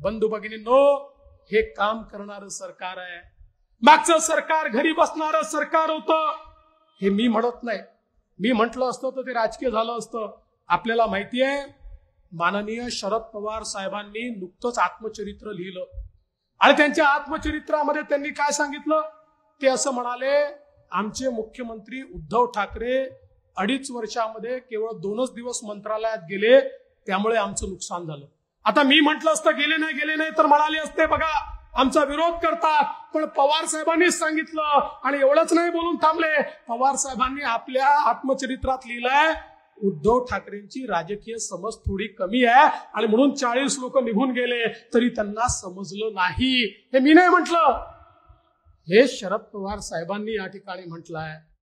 बंधू भगिनींनो, हे काम करणारं सरकार आहे. मागचं सरकार घरी बसणारं सरकार होतं. हे मी म्हणत नाही. मी म्हटलं असतं तर ते राजकीय झालं असतं. आपल्याला माहिती आहे, माननीय शरद पवार साहेबांनी नुकतंच आत्मचरित्र लिहिलं आणि त्यांच्या आत्मचरित्रामध्ये त्यांनी काय सांगितलं, ते असं म्हणाले, आमचे मुख्यमंत्री उद्धव ठाकरे 2.5 वर्षामध्ये केवळ 2च दिवस मंत्रालयात गेले, त्यामुळे आमचं नुकसान झालं. आता मी म्हटलं असतं गेले नाही तर म्हणाले असते, बघा आमचा विरोध करतात. पण पवार साहेबांनीच सांगितलं आणि एवढंच नाही बोलून थांबले. पवार साहेबांनी आपल्या आत्मचरित्रात लिहिलंय, उद्धव ठाकरेंची राजकीय समज थोडी कमी आहे आणि म्हणून 40 लोक निघून गेले तरी त्यांना समजलं नाही. हे मी नाही म्हटलं, हे शरद पवार साहेबांनी या ठिकाणी म्हटलंय.